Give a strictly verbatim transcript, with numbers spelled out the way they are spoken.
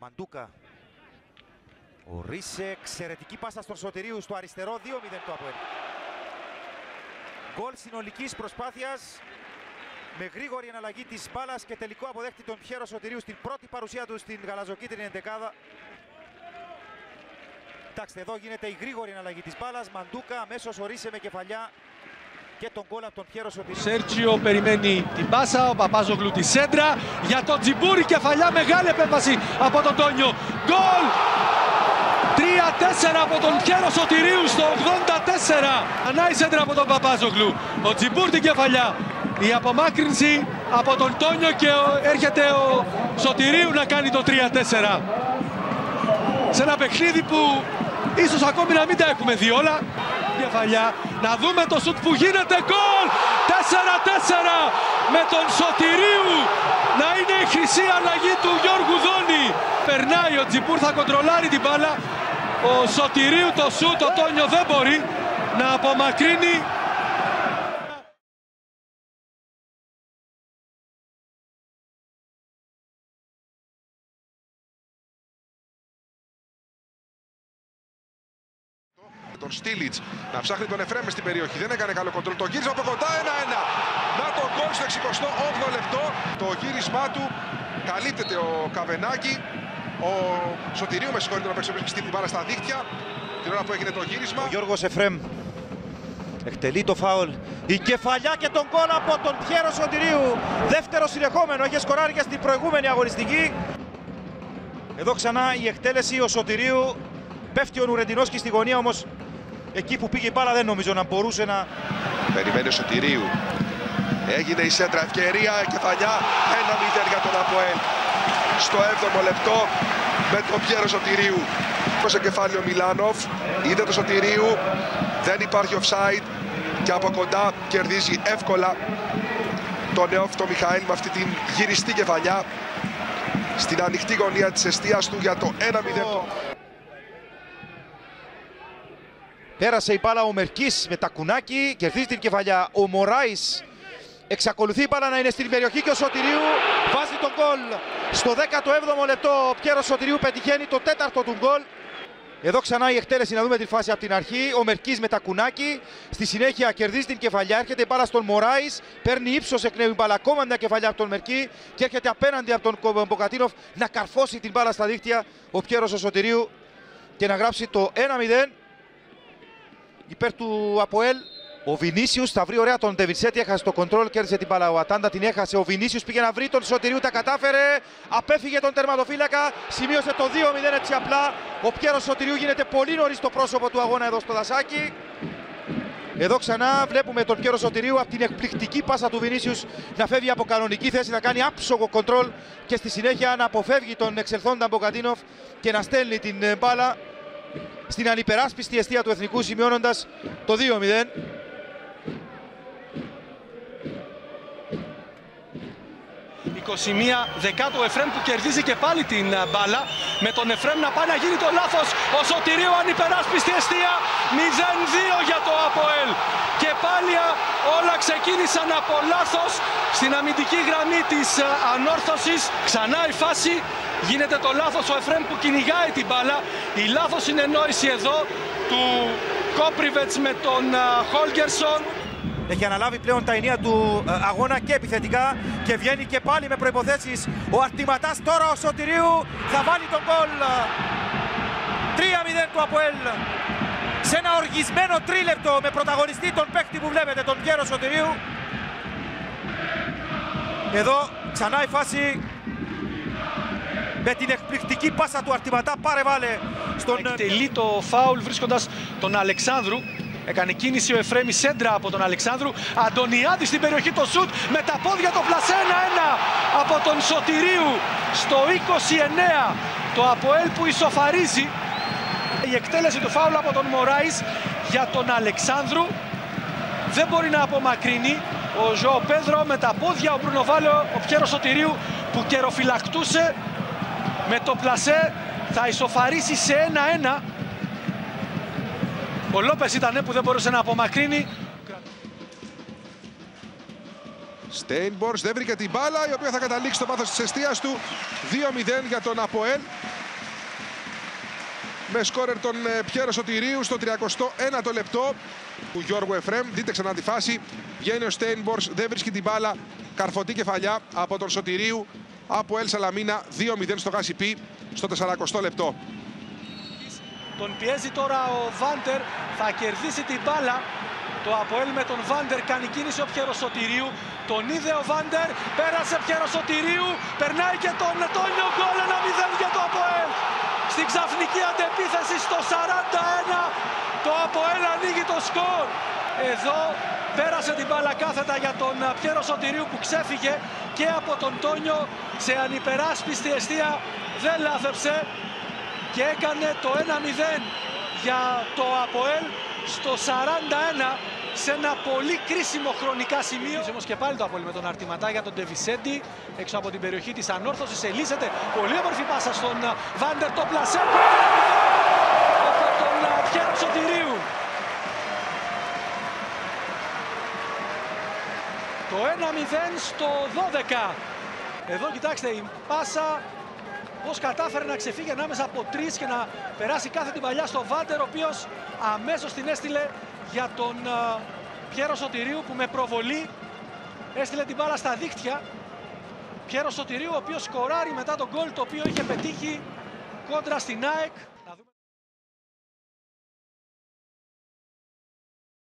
Μαντούκα. Ο Ρίσε, εξαιρετική πάσα στον Σωτηρίου στο αριστερό, δύο μηδέν το ΑΠΟΕΛ. Γκολ συνολικής προσπάθειας με γρήγορη εναλλαγή της μπάλας και τελικό αποδέχτη τον Πιέρο Σωτηρίου στην πρώτη παρουσία του στην γαλαζοκίτρινη εντεκάδα. Κοιτάξτε, εδώ γίνεται η γρήγορη εναλλαγή της μπάλας. Μαντούκα, αμέσως ο Ρίσε με κεφαλιά και τον γκολ από τον Πιέρο Σωτηρίου. Σέρτζιο περιμένει την πάσα, ο Παπάζογλου τη σέντρα για τον Τζιμπούρι, κεφαλιά, μεγάλη επέμβαση από τον Τόνιο. Γκολ! τρία τέσσερα από τον Πιέρο Σωτηρίου στο ογδόντα τέσσερα. Ανάει σέντρα από τον Παπάζογλου. Ο Τζιμπούρ την κεφαλιά. Η απομάκρυνση από τον Τόνιο και έρχεται ο Σωτηρίου να κάνει το τρία τέσσερα. Σε ένα παιχνίδι που ίσως ακόμη να μην τα έχουμε δει όλα. Κεφαλιά, να δούμε το σουτ που γίνεται, γκολ! τέσσερα τέσσερα με τον Σωτηρίου να είναι η χρυσή αλλαγή του Γιώργου Δόνη. Περνάει ο Τζιμπούρ, θα κοντρολάρει την μπάλα. Ο Σωτηρίου το σουτ, ο Τόνιο δεν μπορεί να απομακρύνει. Τον Στίλιτς να ψάχνει τον Εφρέμ στην περιοχή, δεν έκανε καλό κοντρόλ. Το γύρισμα από κοντά, ένα ένα. Να το γκολ στο εξηκοστό όγδοο λεπτό. Το γύρισμά του καλύπτεται ο Καβενάκη. Ο Σωτηρίου, με συγχωρείτε, να παίξει την μπάλα στα δίχτυα την ώρα που έγινε το γύρισμα. Ο Γιώργος Εφρέμ εκτελεί το φάουλ. Η κεφαλιά και τον γκολ από τον Πιέρο Σωτηρίου. Δεύτερο συνεχόμενο, είχε σκοράρει και στην προηγούμενη αγωνιστική. Εδώ ξανά η εκτέλεση, ο Σωτηρίου. Πέφτει ο Νουρεντινόσκι στη γωνία, όμως εκεί που πήγε η μπάλα δεν νομίζω να μπορούσε να... Περιμένει ο Σωτηρίου. Έγινε η σέντρα, ευκαιρία, κεφαλιά, ένα μηδέν για τον ΑΠΟΕΛ. Στο έβδομο λεπτό με τον Πιέρο Σωτηρίου. Στο κεφάλαιο Μιλάνοφ, είδε το Σωτηρίου, δεν υπάρχει offside και από κοντά κερδίζει εύκολα τον νεόφυτο Μιχαήλ με αυτή την γυριστή κεφαλιά στην ανοιχτή γωνία της εστίας του για το ένα μηδέν. Πέρασε η μπάλα ο Μερκής με τα κουνάκι, κερδίζει την κεφαλιά. Ο Μωράης εξακολουθεί η μπάλα να είναι στην περιοχή και ο Σωτηρίου βάζει τον γκολ. Στο δέκατο έβδομο λεπτό ο Πιέρο Σωτηρίου πετυχαίνει το τέταρτο του γκολ. Εδώ ξανά η εκτέλεση, να δούμε τη φάση από την αρχή. Ο Μερκής με τα κουνάκι, στη συνέχεια κερδίζει την κεφαλιά, έρχεται η μπάλα στον Μωράης, παίρνει ύψος εκ νέου η μπάλα, ακόμα μια κεφαλιά από τον Μερκή και έρχεται απέναντι από τον Μποκατίνοφ να καρφώσει την μπάλα στα δίχτυα ο Πιέρος ο Σωτηρίου και να γράψει το ένα μηδέν. Υπέρ του ΑΠΟΕΛ. Ο Βινίσιους θα βρει ωραία τον Ντεβινσέτη, έχασε το κοντρόλ, κέρδισε την μπάλα. Ο Ατάντα την έχασε. Ο Βινίσιους πήγε να βρει τον Σωτηρίου, τα κατάφερε. Απέφυγε τον τερματοφύλακα, σημείωσε το δύο μηδέν έτσι απλά. Ο Πιέρος Σωτηρίου γίνεται πολύ νωρίς το πρόσωπο του αγώνα εδώ στο δασάκι. Εδώ ξανά βλέπουμε τον Πιέρο Σωτηρίου από την εκπληκτική πάσα του Βινίσιους να φεύγει από κανονική θέση, να κάνει άψογο κοντρόλ και στη συνέχεια να αποφεύγει τον εξελθόντα Μποκατίνοφ και να στέλνει την μπάλα στην ανυπεράσπιστη εστία του Εθνικού, σημειώνοντας το δύο μηδέν. είκοσι μία δεκάτου Εφρέμ που κερδίζει και πάλι την μπάλα. Με τον Εφρέμ να πάει να γίνει το λάθος. Ο Σωτηρίου ανυπεράσπιστη εστία. μηδέν δύο για το ΑΠΟΕΛ. Και πάλι όλα ξεκίνησαν από λάθος στην αμυντική γραμμή της ανόρθωσης. Ξανά η φάση. Γίνεται το λάθος ο Εφρέμ που κυνηγάει την μπάλα. Η λάθος συνεννόηση εδώ του Κόπριβετς με τον Χόλγκερσον. Έχει αναλάβει πλέον τα ενία του αγώνα και επιθετικά και βγαίνει και πάλι με προϋποθέσεις. Ο αρτηματάς τώρα ο Σωτηρίου θα βάλει τον γκολ. τρία μηδέν του ΑΠΟΕΛ. Σε ένα οργισμένο τρίλεπτο με πρωταγωνιστή τον παίκτη που βλέπετε, τον Πιέρο Σωτηρίου. Εδώ ξανά η φάση με την εκπληκτική πάσα του αρτηματά. Πάρε βάλε στον... Εκτελεί το φάουλ βρίσκοντας τον Αλεξάνδρου. Έκανε κίνηση ο Εφρέμ, σέντρα από τον Αλεξάνδρου. Αντωνιάδη στην περιοχή, το σουτ με τα πόδια, το πλασέ ένα ένα από τον Σωτηρίου στο είκοσι εννέα. Το ΑΠΟΕΛ που ισοφαρίζει. Η εκτέλεση του φάουλ από τον Μωράης για τον Αλεξάνδρου. Δεν μπορεί να απομακρύνει ο Ζωο Πέδρο με τα πόδια. Ο Μπρουνοβάλο, ο Πιέρος Σωτηρίου που καιροφυλακτούσε με το πλασέ θα ισοφαρίσει σε ένα ένα. Ο Λόπες ήταν που δεν μπορούσε να απομακρύνει. Στέινμπορς δεν βρήκε την μπάλα, η οποία θα καταλήξει στο βάθος της εστίας του. δύο μηδέν για τον ΑΠΟΕΛ. με σκόρερ τον Πιέρο Σωτηρίου στο τριακοστό ένατο λεπτό του Γιώργου Εφρέμ. Δείτε ξανά τη φάση. Βγαίνει ο Στέινμπορς, δεν βρίσκει την μπάλα. Καρφωτή κεφαλιά από τον Σωτηρίου. Από Ελ Σαλαμίνα δύο μηδέν στο Γασιπί στο τεσσαρακοστό λεπτό. Τον πιέζει τώρα ο Βάντερ, θα κερδίσει την μπάλα. Το ΑΠΟΕΛ με τον Βάντερ κάνει κίνηση ο Πιέρο Σωτηρίου. Τον είδε ο Βάντερ, πέρασε Πιέρο Σωτηρίου, περνάει και τον Τόνιο, γκολ ένα μηδέν για το ΑΠΟΕΛ. Στην ξαφνική αντεπίθεση στο σαράντα ένα το ΑΠΟΕΛ ανοίγει το σκορ. Εδώ πέρασε την μπάλα κάθετα για τον Πιέρο Σωτηρίου που ξέφυγε και από τον Τόνιο σε ανυπεράσπιστη εστία, δεν λάθεψε και έκανε το ένα μηδέν για το ΑΠΟΕΛ στο σαράντα ένα σε ένα πολύ κρίσιμο χρονικά σημείο. Όμως και πάλι το ΑΠΟΕΛ με τον Αρτηματά για τον Ντεβισέντη έξω από την περιοχή της ανόρθωσης. Ελίσσεται πολύ όμορφη πάσα στον Βάντερ, το πλασέ από τον Πιέρο Σωτηρίου. Το ένα μηδέν στο δώδεκα. Εδώ κοιτάξτε η πάσα πώς κατάφερε να ξεφύγει ανάμεσα από τρεις και να περάσει κάθε την παλιά στο Βάντερ, ο οποίος αμέσως την έστειλε για τον uh, Πιέρο Σωτηρίου που με προβολή έστειλε την μπάλα στα δίχτυα. Πιέρο Σωτηρίου ο οποίος σκοράρει μετά τον γκολ το οποίο είχε πετύχει κόντρα στην ΑΕΚ.